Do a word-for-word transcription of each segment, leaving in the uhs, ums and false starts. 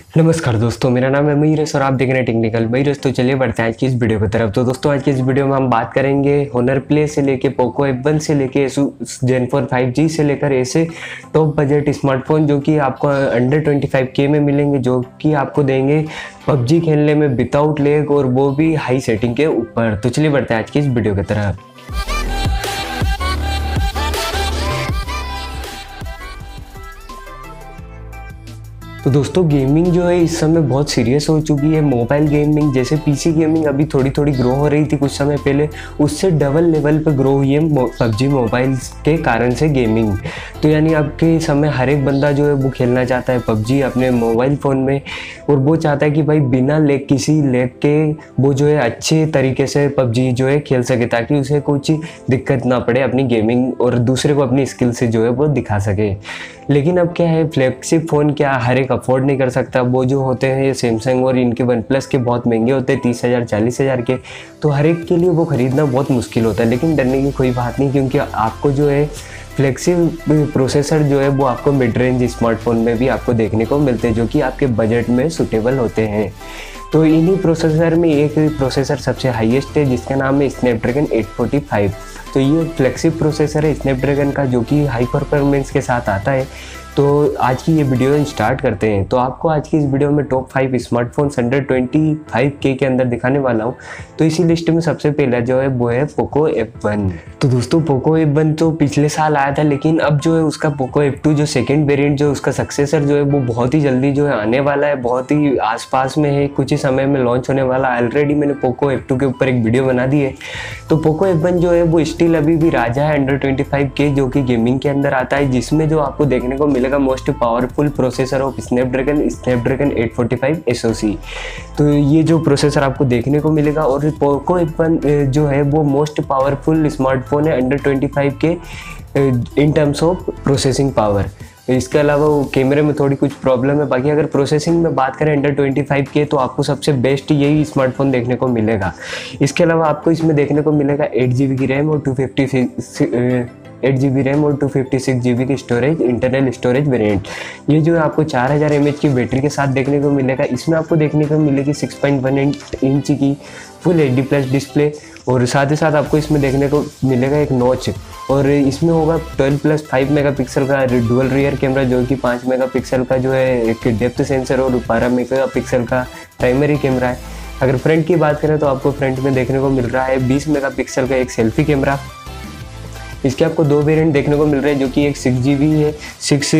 नमस्कार दोस्तों, मेरा नाम है मयूरेश और आप देख रहे हैं टेक्निकल मयूरेश। तो चलिए बढ़ते हैं आज की इस वीडियो की तरफ। तो दोस्तों आज की इस वीडियो में हम बात करेंगे होनर प्ले से लेके पोको एफ वन से लेके Asus Zenfone five Z से लेकर ऐसे टॉप बजट स्मार्टफोन जो कि आपको अंडर ट्वेंटी फाइव के में मिलेंगे, जो कि आपको देंगे पबजी खेलने में विदाउट लैग और वो भी हाई सेटिंग के ऊपर। तो चलिए बढ़ते हैं आज की इस वीडियो की तरफ। तो दोस्तों गेमिंग जो है इस समय बहुत सीरियस हो चुकी है। मोबाइल गेमिंग जैसे पीसी गेमिंग अभी थोड़ी थोड़ी ग्रो हो रही थी कुछ समय पहले, उससे डबल लेवल पे ग्रो हुई है पबजी मोबाइल के कारण से गेमिंग। तो यानी अब के समय हर एक बंदा जो है वो खेलना चाहता है पबजी अपने मोबाइल फ़ोन में, और वो चाहता है कि भाई बिना लेग किसी लेग के वो जो है अच्छे तरीके से पबजी जो है खेल सके, ताकि उसे कुछ दिक्कत ना पड़े अपनी गेमिंग और दूसरे को अपनी स्किल से जो है वो दिखा सके। लेकिन अब क्या है, फ्लैगशिप फ़ोन क्या हर एक अफोर्ड नहीं कर सकता। वो जो होते हैं ये सैमसंग और इनके वन प्लस के बहुत महंगे होते हैं, तीस हज़ार चालीस हज़ार के। तो हर एक के लिए वो ख़रीदना बहुत मुश्किल होता है। लेकिन डरने की कोई बात नहीं, क्योंकि आपको जो है फ्लेक्सिब प्रोसेसर जो है वो आपको मिड रेंज स्मार्टफोन में भी आपको देखने को मिलते हैं, जो कि आपके बजट में सूटेबल होते हैं। तो इन्हीं प्रोसेसर में एक प्रोसेसर सबसे हाईएस्ट है जिसका नाम है स्नैपड्रैगन एट फोर्टी फाइव। तो ये फ्लेक्सिब प्रोसेसर है स्नैपड्रैगन का, जो कि हाई परफॉर्मेंस के साथ आता है। तो आज की ये वीडियो स्टार्ट करते हैं। तो आपको आज की इस वीडियो में top five smartphones under twenty five K के अंदर दिखाने वाला हूँ। तो इसी लिस्ट में सबसे पहला जो है वो है पोको एफ वन। तो दोस्तों पोको एफ वन तो पिछले साल आया था, लेकिन अब जो है उसका पोको एफ टू जो सेकेंड वेरिएंट जो उसका सक्सेसर जो है वो बहुत ही जल्दी जो है आने वाला है, बहुत ही आसपास में है, कुछ ही समय में लॉन्च होने वाला। ऑलरेडी मैंने पोको एफ टू के ऊपर एक वीडियो बना दी है। तो पोको एफ वन जो है वो स्टिल अभी भी राजा है अंडर ट्वेंटी फाइव के, जो कि गेमिंग के अंदर आता है, जिसमें जो आपको देखने को मिलेगा most powerful processor of Snapdragon Snapdragon eight forty five S O C. तो ये जो प्रोसेसर आपको देखने को मिलेगा, और पोको एफ वन जो है वो मोस्ट पावरफुल स्मार्टफोन है under twenty five K in terms of processing power. इसके अलावा वो कैमरे में थोड़ी कुछ प्रॉब्लम है। बाकी अगर प्रोसेसिंग में बात करें अंडर ट्वेंटी फाइव के, तो आपको सबसे बेस्ट यही स्मार्टफोन देखने को मिलेगा। इसके अलावा आपको इसमें देखने को मिलेगा एट जी बी की रैम और two fifty eight G B RAM और two fifty six G B की स्टोरेज इंटरनल स्टोरेज वेरिएंट। ये जो है आपको चार हज़ार एम एच की बैटरी के साथ देखने को मिलेगा। इसमें आपको देखने को मिलेगी सिक्स पॉइंट वन इंच की full H D plus display, और साथ ही साथ आपको इसमें देखने को मिलेगा एक नॉच, और इसमें होगा twelve plus five megapixel का डुअल रियर कैमरा, जो कि पाँच मेगा पिक्सल का जो है एक डेप्थ सेंसर और बारह मेगा पिक्सल का प्राइमरी कैमरा है। अगर फ्रंट की बात करें तो आपको फ्रंट में देखने को मिल रहा है बीस मेगा पिक्सल का एक सेल्फी कैमरा। इसके आपको दो वेरिएंट देखने को मिल रहे हैं, जो कि एक सिक्स जी बी है, सिक्स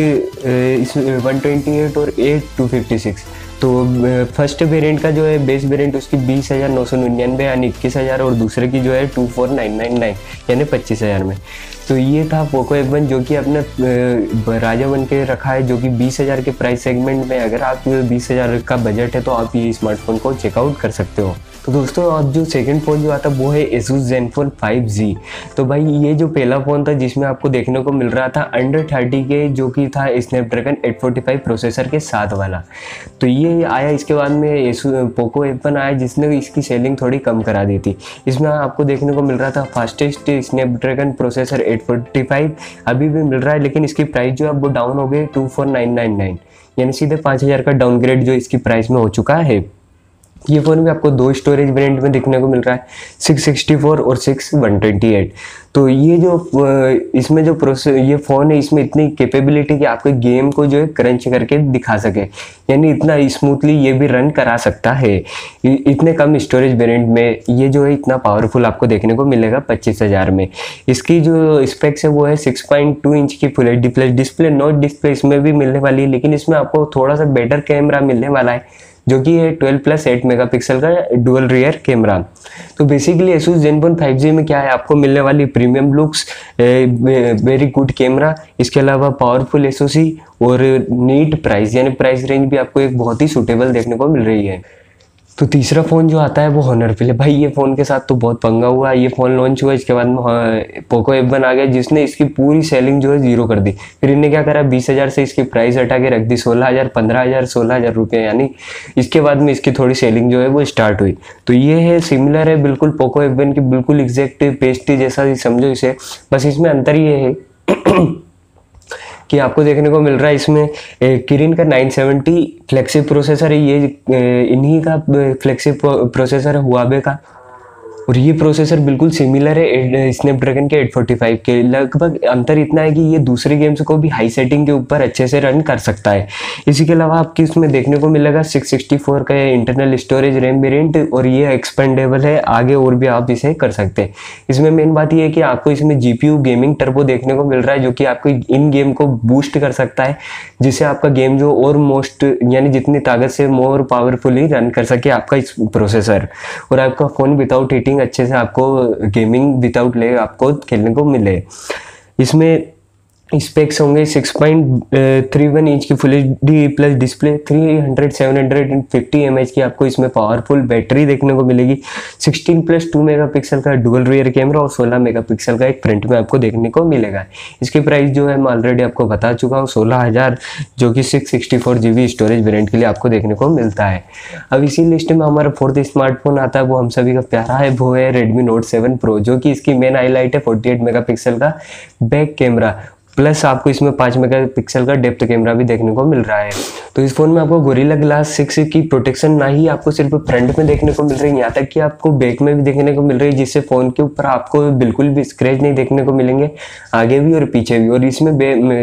वन ट्वेंटी एट और एट टू फिफ्टी सिक्स। तो फर्स्ट वेरिएंट का जो है बेस वेरिएंट उसकी बीस हज़ार नौ सौ निन्यानवे यानी इक्कीस हज़ार, और दूसरे की जो है two four nine nine nine यानी पच्चीस हज़ार में। तो ये था पोको एफ वन, जो कि अपने राजा बन के रखा है, जो कि बीस हज़ार के प्राइस सेगमेंट में। अगर आप बीस हज़ार का बजट है तो आप ये स्मार्टफोन को चेकआउट कर सकते हो। तो दोस्तों अब जो सेकंड फ़ोन जो आता है वो है Asus Zenfone five Z. तो भाई ये जो पहला फ़ोन था जिसमें आपको देखने को मिल रहा था अंडर थर्टी के, जो कि था Snapdragon eight forty five processor के साथ वाला। तो ये आया, इसके बाद में एसूस पोको एफ वन आया, जिसने इसकी सेलिंग थोड़ी कम करा दी थी। इसमें आपको देखने को मिल रहा था fastest Snapdragon processor eight forty five अभी भी मिल रहा है, लेकिन इसकी प्राइस जो है वो डाउन हो गई two four nine nine nine यानी सीधे पाँच हज़ार का डाउनग्रेड जो इसकी प्राइस में हो चुका है। ये फ़ोन भी आपको दो स्टोरेज वेरिएंट में देखने को मिल रहा है, सिक्स सिक्सटी फोर और सिक्स वन ट्वेंटी एट। तो ये जो इसमें जो प्रोसेस ये फ़ोन है, इसमें इतनी कैपेबिलिटी कि आपके गेम को जो है क्रंच करके दिखा सके, यानी इतना स्मूथली ये भी रन करा सकता है। इतने कम स्टोरेज वेरिएंट में ये जो है इतना पावरफुल आपको देखने को मिलेगा पच्चीस हज़ार में। इसकी जो स्पेक्स है वो है सिक्स पॉइंट टू इंच की full H D plus display. Notch display इसमें भी मिलने वाली है, लेकिन इसमें आपको थोड़ा सा बेटर कैमरा मिलने वाला है, जो कि है twelve plus eight megapixel का डुअल रियर कैमरा। तो basically Asus Zenfone five Z में क्या है, आपको मिलने वाली premium looks, very good camera, इसके अलावा पावरफुल एस ओ सी और नीट प्राइस, यानी प्राइस रेंज भी आपको एक बहुत ही सूटेबल देखने को मिल रही है। तो तीसरा फ़ोन जो आता है वो होनर प्ले। भाई ये फ़ोन के साथ तो बहुत पंगा हुआ। ये फ़ोन लॉन्च हुआ, इसके बाद में पोको एफ वन आ गया, जिसने इसकी पूरी सेलिंग जो है जीरो कर दी। फिर इन्हें क्या करा, बीस हज़ार से इसकी प्राइस हटा के रख दी सोलह हज़ार पंद्रह हज़ार सोलह हज़ार रुपये, यानी इसके बाद में इसकी थोड़ी सेलिंग जो है वो स्टार्ट हुई। तो ये है सिमिलर है बिल्कुल पोको एफ वन की, बिल्कुल एग्जैक्ट पेस्टी जैसा ही समझो इसे। बस इसमें अंतर ये है कि आपको देखने को मिल रहा है इसमें किरिन का नाइन सेवेंटी फ्लैगशिप प्रोसेसर है, ये इन्हीं का फ्लैगशिप प्रोसेसर है हुआवे का। और ये प्रोसेसर बिल्कुल सिमिलर है स्नैपड्रैगन के एट फोर्टी फाइव के, लगभग अंतर इतना है कि ये दूसरे गेम्स को भी हाई सेटिंग के ऊपर अच्छे से रन कर सकता है। इसी के अलावा आपकी इसमें देखने को मिलेगा सिक्स सिक्सटी फोर का इंटरनल स्टोरेज रैम वेरिएंट, और ये एक्सपेंडेबल है आगे और भी आप इसे कर सकते हैं। इसमें मेन बात ये है कि आपको इसमें जीपीयू गेमिंग टर्बो देखने को मिल रहा है, जो कि आपको इन गेम को बूस्ट कर सकता है, जिससे आपका गेम जो और मोस्ट यानी जितनी ताकत से मोर पावरफुली रन कर सके आपका इस प्रोसेसर, और आपका फोन विदाउट हीटिंग अच्छे से आपको गेमिंग विदाउट ले आपको खेलने को मिले। इसमें स्पेक्स होंगे six point three one inch की full H D plus display, three hundred seven hundred fifty M H की आपको इसमें पावरफुल बैटरी देखने को मिलेगी, सिक्सटीन प्लस टू मेगापिक्सल का डुअल रियर कैमरा और सोलह मेगापिक्सल का एक फ्रंट में आपको देखने को मिलेगा। इसकी प्राइस जो है मैं ऑलरेडी आपको बता चुका हूँ, सोलह हज़ार, जो कि six sixty four G B storage variant के लिए आपको देखने को मिलता है। अब इसी लिस्ट में हमारा फोर्थ स्मार्टफोन आता है, वो हम सभी का प्यारा है, वो है रेडमी नोट सेवन प्रो, जो कि इसकी मेन हाईलाइट है फोर्टी एट मेगापिक्सल का बैक कैमरा, प्लस आपको इसमें पाँच मेगापिक्सल का डेप्थ कैमरा भी देखने को मिल रहा है। तो इस फोन में आपको गोरिल्ला ग्लास सिक्स की प्रोटेक्शन ना ही आपको सिर्फ फ्रंट में देखने को मिल रही है, यहाँ तक कि आपको बैक में भी देखने को मिल रही है, जिससे फोन के ऊपर आपको बिल्कुल भी स्क्रैच नहीं देखने को मिलेंगे, आगे भी और पीछे भी। और इसमें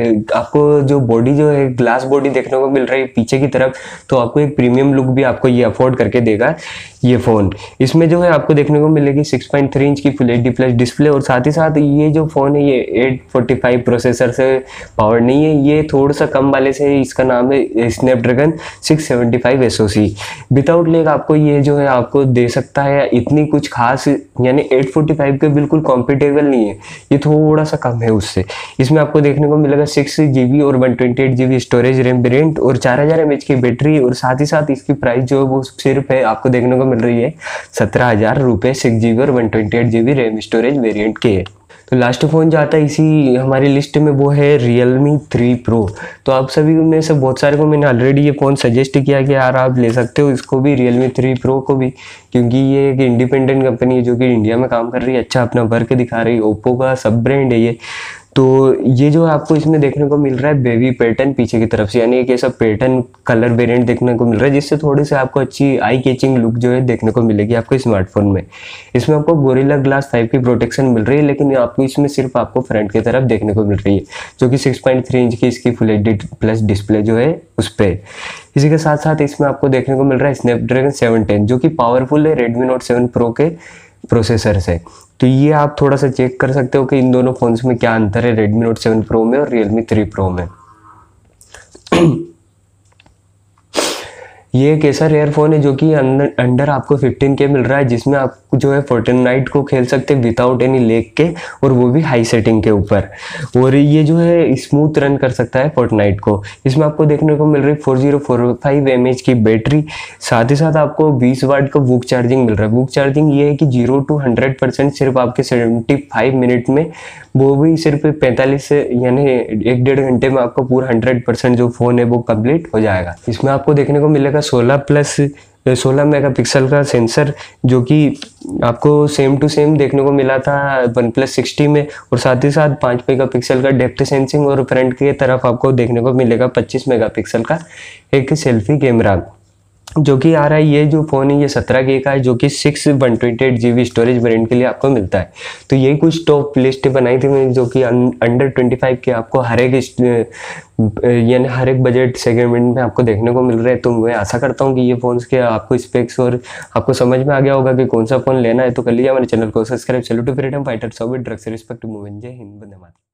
आपको जो बॉडी जो है ग्लास बॉडी देखने को मिल रही है पीछे की तरफ, तो आपको एक प्रीमियम लुक भी आपको ये अफोर्ड करके देगा ये फोन। इसमें जो है आपको देखने को मिलेगी सिक्स पॉइंट थ्री इंच की full H D plus display, और साथ ही साथ ये जो फोन है ये एट फोर्टी फाइव प्रोसेसर से पावर नहीं है, ये थोड़ा सा कम वाले से है, इसका नाम है Snapdragon six seventy five S O C. Without lag आपको ये जो है आपको दे सकता है, इतनी कुछ खास यानी एट फोर्टी फाइव के बिल्कुल कॉम्पिटेबल नहीं है, ये थोड़ा सा कम है उससे। इसमें आपको देखने को मिलेगा सिक्स जीबी और one twenty eight GB storage RAM variant और चार हजार एम एच की बैटरी, और साथ ही साथ इसकी प्राइस जो है वो सिर्फ है आपको देखने को मिल रही है सत्रह हजार रुपये, सिक्स जीबी और one twenty eight GB RAM storage variant के। तो लास्ट फोन जो आता है इसी हमारी लिस्ट में वो है Realme थ्री Pro। तो आप सभी में से बहुत सारे को मैंने ऑलरेडी ये फ़ोन सजेस्ट किया कि यार आप ले सकते हो इसको भी, Realme थ्री Pro को भी, क्योंकि ये एक इंडिपेंडेंट कंपनी है जो कि इंडिया में काम कर रही है, अच्छा अपना वर्क दिखा रही है, ओप्पो का सब ब्रांड है ये। तो ये जो आपको इसमें देखने को मिल रहा है बेबी पैटर्न पीछे की तरफ से, यानी एक ऐसा पैटर्न कलर वेरिएंट देखने को मिल रहा है जिससे थोड़े से आपको अच्छी आई कैचिंग लुक जो है देखने को मिलेगी आपको स्मार्टफोन में। इसमें आपको गोरिल्ला ग्लास फाइव की प्रोटेक्शन मिल रही है, लेकिन आपको इसमें सिर्फ आपको फ्रंट की तरफ देखने को मिल रही है, जो कि सिक्स पॉइंट थ्री इंच की इसकी full H D plus display जो है उस पर। इसी के साथ साथ इसमें आपको देखने को मिल रहा है स्नैपड्रैगन सेवन टेन, जो कि पावरफुल है रेडमी नोट सेवन प्रो के प्रोसेसर से। तो ये आप थोड़ा सा चेक कर सकते हो कि इन दोनों फोन्स में क्या अंतर है रेडमी नोट सेवन प्रो में और रियलमी थ्री प्रो में। ये एक ऐसा रेयर फोन है जो कि अंदर अंडर आपको फिफ्टीन के मिल रहा है, जिसमें आप जो है फोर्टनाइट को खेल सकते हैं विदाउट एनी लेग के, और वो भी हाई सेटिंग के ऊपर, और ये जो है स्मूथ रन कर सकता है फोर्टनाइट को। इसमें आपको देखने को मिल रही है four zero four five M H की बैटरी, साथ ही साथ आपको बीस वाट का बुक चार्जिंग मिल रहा है। बुक चार्जिंग ये है कि जीरो टू हंड्रेड परसेंट सिर्फ आपके सेवेंटी फाइव मिनट में, वो भी सिर्फ पैंतालीस से यानी एक डेढ़ घंटे में आपको पूरा हंड्रेड परसेंट जो फोन है वो कंप्लीट हो जाएगा। इसमें आपको देखने को मिलेगा सोलह प्लस सोलह मेगापिक्सल का सेंसर, जो कि आपको सेम टू सेम देखने को मिला था वन प्लस सिक्सटी में, और साथ ही साथ पाँच मेगापिक्सल का डेप्थ सेंसिंग, और फ्रंट की तरफ आपको देखने को मिलेगा पच्चीस मेगापिक्सल का एक सेल्फी कैमरा, जो कि आ रहा है। ये जो फ़ोन है ये सत्रह के का है, जो कि six one twenty eight G B storage variant के लिए आपको मिलता है। तो यही कुछ टॉप लिस्ट बनाई थी मैंने, जो कि अंडर ट्वेंटी फाइव के आपको हर एक यानी हर एक बजट सेगमेंट में आपको देखने को मिल रहे हैं। तो मैं आशा करता हूँ कि ये फ़ोन्स के आपको स्पेक्स और आपको समझ में आ गया होगा कि कौन सा फ़ोन लेना है। तो कर लीजिए हमारे चैनल को सब्सक्राइब। चलो टू फ्रीडम फाइटर सॉबिट ड्रग्स रिस्पेक्ट मूवमेंट। जय हिंद, वंदे मातरम।